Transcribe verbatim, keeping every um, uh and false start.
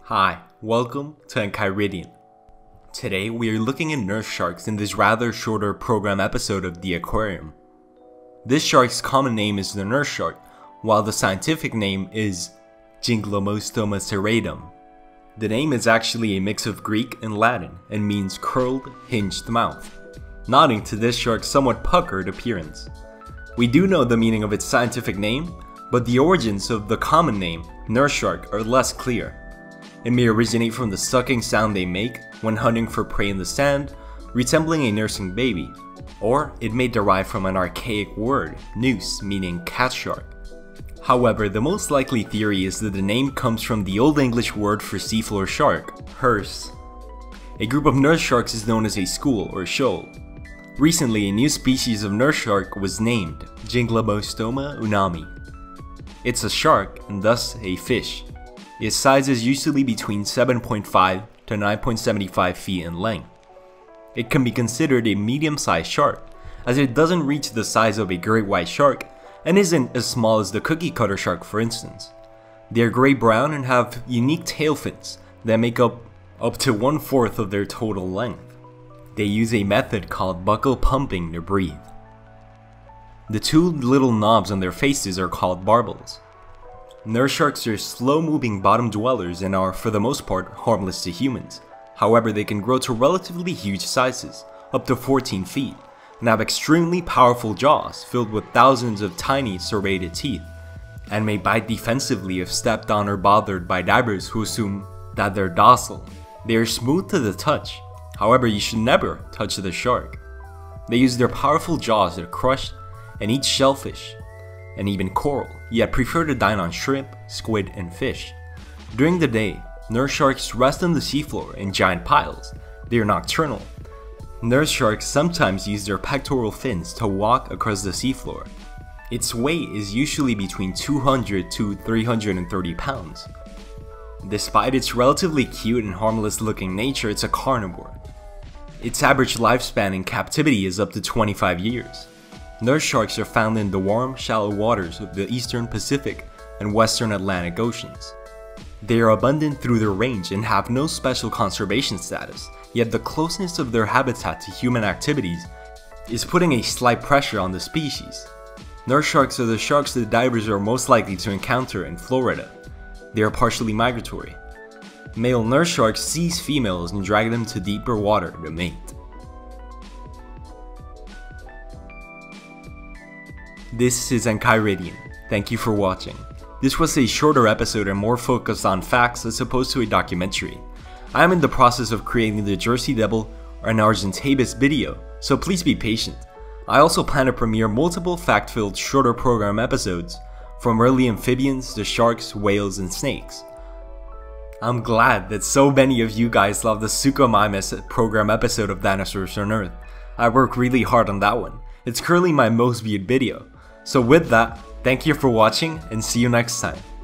Hi, welcome to Enchiridion. Today we are looking at nurse sharks in this rather shorter program episode of the Aquarium. This shark's common name is the nurse shark, while the scientific name is Ginglymostoma cirratum. The name is actually a mix of Greek and Latin and means curled, hinged mouth, nodding to this shark's somewhat puckered appearance. We do know the meaning of its scientific name, but the origins of the common name, nurse shark, are less clear. It may originate from the sucking sound they make when hunting for prey in the sand, resembling a nursing baby, or it may derive from an archaic word, nusse, meaning cat shark. However, the most likely theory is that the name comes from the Old English word for seafloor shark, hurse. A group of nurse sharks is known as a school or shoal. Recently, a new species of nurse shark was named Ginglymostoma unami. It's a shark and thus a fish. Its size is usually between seven point five to nine point seven five feet in length. It can be considered a medium-sized shark, as it doesn't reach the size of a great white shark and isn't as small as the cookie cutter shark, for instance. They are gray-brown and have unique tail fins that make up up to one-fourth of their total length. They use a method called buccal pumping to breathe. The two little knobs on their faces are called barbels. Nurse sharks are slow-moving bottom dwellers and are, for the most part, harmless to humans. However, they can grow to relatively huge sizes, up to fourteen feet, and have extremely powerful jaws filled with thousands of tiny serrated teeth, and may bite defensively if stepped on or bothered by divers who assume that they're docile. They are smooth to the touch, however you should never touch the shark. They use their powerful jaws to crush and eat shellfish, and even coral, yet prefer to dine on shrimp, squid, and fish. During the day, nurse sharks rest on the seafloor in giant piles. They are nocturnal. Nurse sharks sometimes use their pectoral fins to walk across the seafloor. Its weight is usually between two hundred to three hundred thirty pounds. Despite its relatively cute and harmless looking nature, it's a carnivore. Its average lifespan in captivity is up to twenty-five years. Nurse sharks are found in the warm, shallow waters of the eastern Pacific and western Atlantic Oceans. They are abundant through their range and have no special conservation status, yet the closeness of their habitat to human activities is putting a slight pressure on the species. Nurse sharks are the sharks that divers are most likely to encounter in Florida. They are partially migratory. Male nurse sharks seize females and drag them to deeper water to mate. This is Enchiridion. Thank you for watching. This was a shorter episode and more focused on facts as opposed to a documentary. I am in the process of creating the Jersey Devil and Argentabus video, so please be patient. I also plan to premiere multiple fact-filled shorter program episodes, from early amphibians to sharks, whales, and snakes. I'm glad that so many of you guys love the Suchomimus program episode of Dinosaurs on Earth. I worked really hard on that one. It's currently my most viewed video. So with that, thank you for watching and see you next time.